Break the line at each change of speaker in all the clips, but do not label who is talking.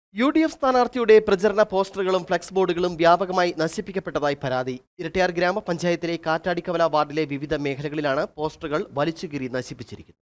UDF സ്ഥാനാർത്ഥിയുടെ പ്രചരണ പോസ്റ്ററുകളും ഫ്ലെക്സ് ബോർഡുകളും വ്യാപകമായി നശിപ്പിക്കപ്പെട്ടതായി പരാതി. ഇരട്ടിയാർ ഗ്രാമപഞ്ചായത്തിലെ കാറ്റാടിക്കവല വാർഡിലെ വിവിധ മേഖലകളിലാണ് പോസ്റ്ററുകൾ വലിച്ചുകീറി നശിപ്പിച്ചിരിക്കുന്നത്.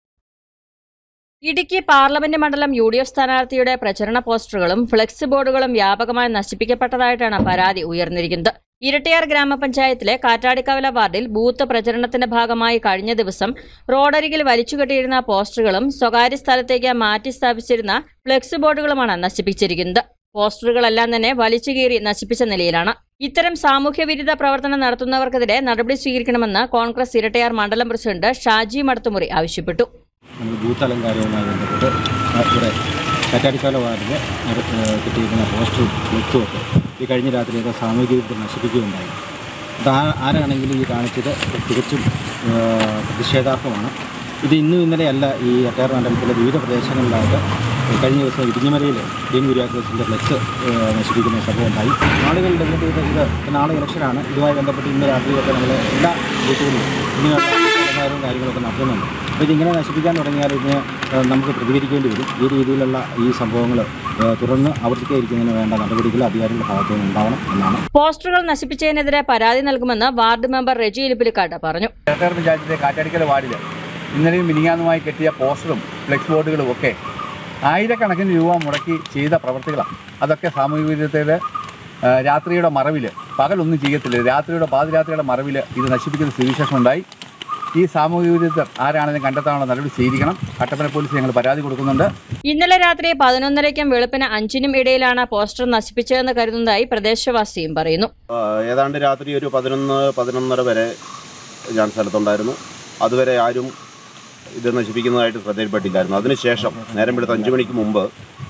ഇടുക്കി പാർലമെന്റ് മണ്ഡലം UDF സ്ഥാനാർത്ഥിയുടെ പ്രചരണ പോസ്റ്ററുകളും ഫ്ലെക്സ് ബോർഡുകളും വ്യാപകമായി നശിപ്പിക്കപ്പെട്ടതായിട്ടാണ് പരാതി ഉയർന്നിരിക്കുന്നത്. ഇരട്ടിയാർ ഗ്രാമപഞ്ചായത്തിലെ കാറ്റാടിക്കവല വാർഡിൽ ബൂത്ത് പ്രചരണത്തിന്റെ ഭാഗമായി കഴിഞ്ഞ ദിവസം റോഡരികിൽ വലിച്ചുകെട്ടിയിരുന്ന പോസ്റ്ററുകളും സ്വകാര്യ സ്ഥലത്തേക്ക് മാറ്റി സ്ഥാപിച്ചിരുന്ന ഫ്ലെക്സ് ബോർഡുകളുമാണ് നശിപ്പിച്ചിരിക്കുന്നത്. പോസ്റ്ററുകളെല്ലാം തന്നെ വലിച്ചുകീറി നശിപ്പിച്ച നിലയിലാണ്. ഇത്തരം സാമൂഹ്യവിരുദ്ധ പ്രവർത്തനം നടത്തുന്നവർക്കെതിരെ നടപടി സ്വീകരിക്കണമെന്ന് കോൺഗ്രസ് ഇരട്ടിയാർ മണ്ഡലം പ്രസിഡന്റ് ഷാജി മടത്തുമുറി ആവശ്യപ്പെട്ടു.
ബൂത്ത് അലങ്കാരവുമായി ബന്ധപ്പെട്ട് ഇവിടെ കാറ്റാടിക്കവല വാർഡിൽ കിട്ടിയിരിക്കുന്ന പോസ്റ്ററും ഫ്ലെക്സും ഒക്കെ ഈ കഴിഞ്ഞ രാത്രിയൊക്കെ സാമൂഹിക നശിപ്പിക്കുകയുണ്ടായി. അത് ആരാണെങ്കിലും ഈ കാണിച്ചത് തികച്ചും പ്രതിഷേധാർഹമാണ്. ഇത് ഇന്നും ഇന്നലെയല്ല. ഈ ഇരട്ടിയാർ മണ്ഡലത്തിലെ വിവിധ പ്രദേശങ്ങളിലായിട്ട് കഴിഞ്ഞ ദിവസം ഇരിഞ്ഞമലയിൽ ഡീൻ കുര്യാക്കോസിൻ്റെ ഫ്ലെക്സ് നശിപ്പിക്കുന്ന സംഭവം ഉണ്ടായി. ആളുകളുടെ ഇത് നാളെ ഇലക്ഷനാണ്. ഇതുമായി ബന്ധപ്പെട്ട് ഇന്ന് രാത്രിയൊക്കെ നമ്മൾ എല്ലാ ബൂത്തുകളിലും ഇങ്ങനെയുള്ള കാര്യങ്ങളൊക്കെ നടത്തുന്നുണ്ട്. അപ്പോൾ ഇതിങ്ങനെ നശിപ്പിക്കാൻ തുടങ്ങിയാൽ ഇതിന് നമുക്ക് പ്രതികരിക്കേണ്ടി വരും. ഈ രീതിയിലുള്ള ഈ സംഭവങ്ങൾ തുടർന്ന് ആവർത്തിക്കാതിരിക്കുന്നതിന് വേണ്ട നടപടികൾ അധികാരികളുടെ ഭാഗത്തു നിന്ന് ഉണ്ടാവണം എന്നാണ്.
പോസ്റ്ററുകൾ നശിപ്പിച്ചതിനെതിരെ പരാതി നൽകുമെന്ന് വാർഡ് മെമ്പർ റെജി ഇലിപ്പിലിക്കാട്ട് പറഞ്ഞു.
ഇരട്ടിയാർ പഞ്ചായത്തിലെ കാറ്റാടിക്കവല വാർഡിൽ ഇന്നലെയും മിനിങ്ങാന്നുമായി കെട്ടിയ പോസ്റ്ററും ഫ്ലെക്സ് ബോർഡുകളും ഒക്കെ ആയിരക്കണക്കിന് രൂപ മുടക്കി ചെയ്ത പ്രവർത്തികളാണ്. അതൊക്കെ സാമൂഹിക വിരുദ്ധത്തിൽ രാത്രിയുടെ മറവിൽ, പകലൊന്നും ചെയ്യത്തില്ല, രാത്രിയുടെ പാതിരാത്രിയുടെ മറവിൽ ഇത് നശിപ്പിക്കുന്ന സ്ഥിതിവിശേഷം ഉണ്ടായി. ഈ സാമൂഹിക വിരുദ്ധർ ആരാണെന്ന് കണ്ടെത്താനുള്ള നടപടി സ്വീകരിക്കണം. കട്ടപ്പന പോലീസ് ഞങ്ങൾ പരാതി കൊടുക്കുന്നുണ്ട്.
ഇന്നലെ രാത്രി 11:30-ക്കും വെളുപ്പിന് 5-നും ഇടയിലാണ് പോസ്റ്റർ നശിപ്പിച്ചതെന്ന് കരുതുന്നതായി പ്രദേശവാസിയും പറയുന്നു.
ഏതാണ്ട് രാത്രി ഒരു 11-11:30 വരെ ഞാൻ സ്ഥലത്തുണ്ടായിരുന്നു. അതുവരെ ആരും ഇത് നശിപ്പിക്കുന്നതായിട്ട് ശ്രദ്ധയിൽപ്പെട്ടില്ലായിരുന്നു. അതിനുശേഷം നേരം വെളുത്ത് 5 മണിക്ക് മുമ്പ്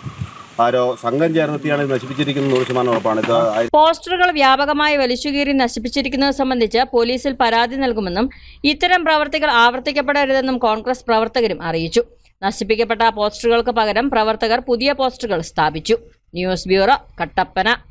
ആരോ സംഘം ചേർന്നെത്തിയാണ് ഇത് നശിപ്പിച്ചിരിക്കുന്നത്. 100% ഉറപ്പാണ്.
പോസ്റ്ററുകൾ വ്യാപകമായി വലിച്ചുകീറി നശിപ്പിച്ചിരിക്കുന്നത് സംബന്ധിച്ച് പോലീസിൽ പരാതി നൽകുമെന്നും ഇത്തരം പ്രവർത്തികൾ ആവർത്തിക്കപ്പെടരുതെന്നും കോൺഗ്രസ് പ്രവർത്തകരും അറിയിച്ചു. നശിപ്പിക്കപ്പെട്ട പോസ്റ്ററുകൾക്ക് പകരം പ്രവർത്തകർ പുതിയ പോസ്റ്ററുകൾ സ്ഥാപിച്ചു. News bureau, Kattappana.